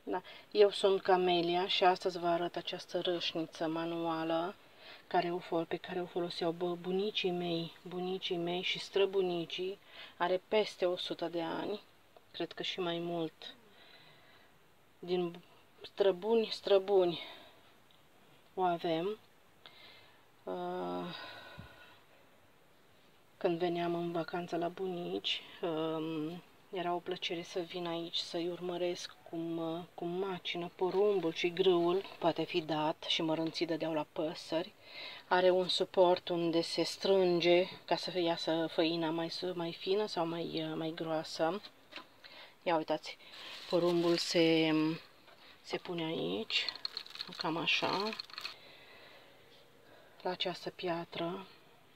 Da. Eu sunt Camelia și astăzi vă arăt această râșniță manuală pe care o foloseau bunicii mei și străbunicii. Are peste 100 de ani, cred că și mai mult. Din străbuni o avem. Când veneam în vacanță la bunici, era o plăcere să vin aici să-i urmăresc cum macină porumbul și grâul, poate fi dat și mărânții dădeau la păsări. Are un suport unde se strânge ca să iasă făina mai fină sau mai groasă. Ia uitați, porumbul se pune aici, cam așa, la această piatră.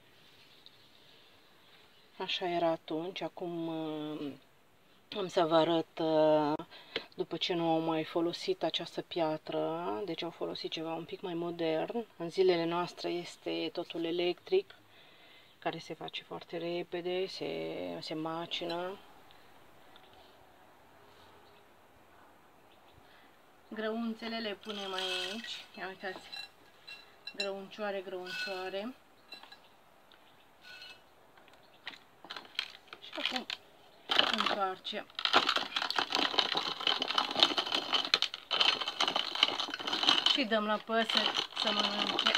Așa era atunci, acum am să vă arăt după ce nu au mai folosit această piatră, deci au folosit ceva un pic mai modern. În zilele noastre este totul electric, care se face foarte repede, se macină. Grăunțele le punem aici, ia uitați, grăuncioare. Și acum întoarcem. Și dăm la păsări să mănânce.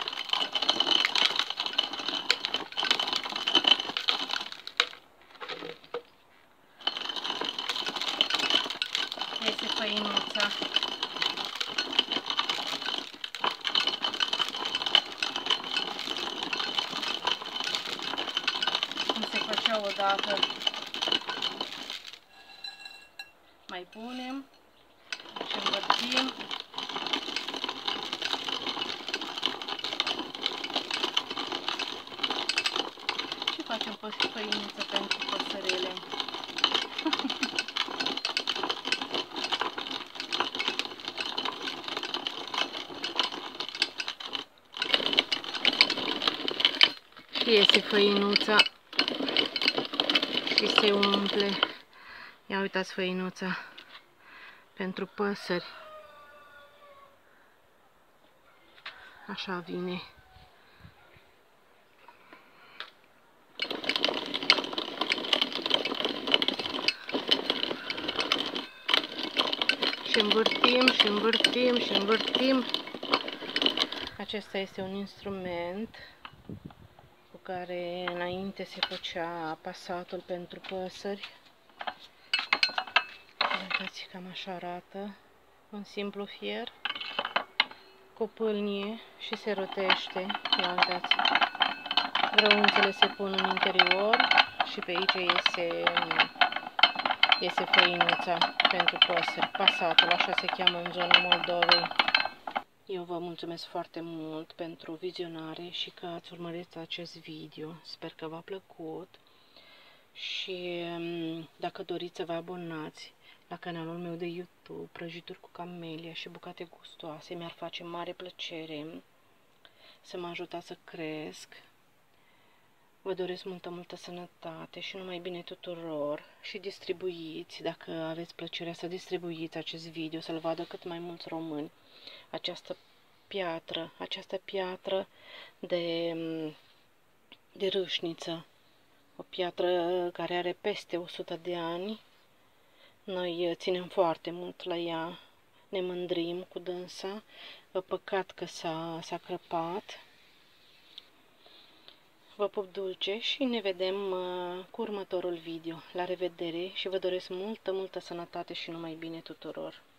Iese făinuța. Cum se făcea odată. Mai punem și învârtim. Și facem făiniță pentru păsărele. Și iese făinuța și se umple. Ia uitați făinuța pentru păsări. Așa vine. Și învârtim. Acesta este un instrument cu care înainte se făcea pasatul pentru păsări. Uitați, cam așa arată. Un simplu fier cu o pâlnie și se rotește. Ia uitați. Grăunțele se pun în interior și pe aici iese făinuța pentru păsări. Pasatul, așa se cheamă în zona Moldovei. Eu vă mulțumesc foarte mult pentru vizionare și că ați urmărit acest video. Sper că v-a plăcut și dacă doriți să vă abonați la canalul meu de YouTube, Prăjituri cu Camelia și bucate gustoase, mi-ar face mare plăcere să mă ajutați să cresc. Vă doresc multă sănătate și numai bine tuturor și distribuiți, dacă aveți plăcerea să distribuiți acest video, să-l vadă cât mai mulți români. Această piatră de râșniță, o piatră care are peste 100 de ani. Noi ținem foarte mult la ea, ne mândrim cu dânsa, păcat că s-a crăpat. Vă pup dulce și ne vedem cu următorul video. La revedere și vă doresc multă sănătate și numai bine tuturor!